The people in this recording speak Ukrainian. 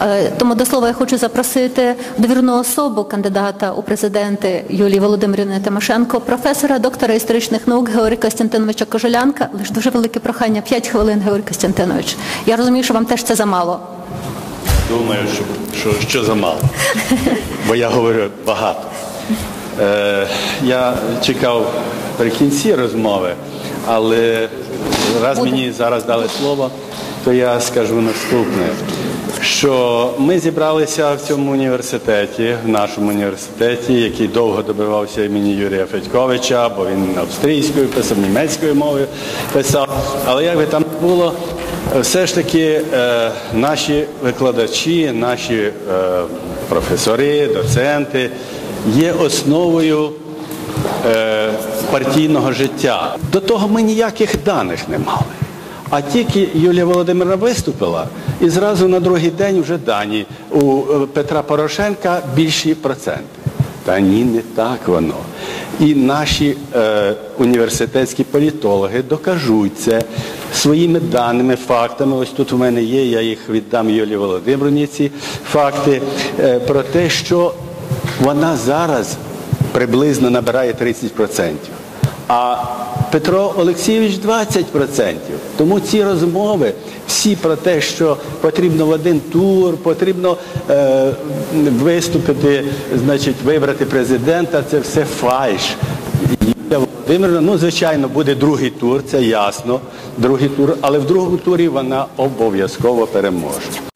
Тому до слова я хочу запросити довірну особу кандидата у президенти Юлії Володимирівни Тимошенко, професора, доктора історичних наук Георгія Костянтиновича Кожелянка. Лише дуже велике прохання, 5 хвилин, Георгій Костянтинович. Я розумію, що вам теж це замало. Думаю, що замало, бо я говорю багато. Я чекав при кінці розмови, але раз мені зараз дали слово, то я скажу наступне, що ми зібралися в цьому університеті, в нашому університеті, який довго добивався імені Юрія Федьковича, бо він австрійською писав, німецькою мовою писав, але як би там було, все ж таки наші викладачі, наші професори, доценти є основою партійного життя. До того ми ніяких даних не мали. А тільки Юлія Володимирівна виступила, і зразу на другий день вже дані у Петра Порошенка більші проценти. Та ні, не так воно. І наші університетські політологи докажуть це своїми даними, фактами. Ось тут у мене є, я їх віддам Юлії Володимирівні, ці факти, про те, що вона зараз приблизно набирає 30%. А Петро Олексійович 20%. Тому ці розмови всі про те, що потрібно в один тур, потрібно виступити, значить, вибрати президента, це все фальш. Юлія Володимирівна, звичайно, буде другий тур, це ясно, другий тур, але в другому турі вона обов'язково переможе.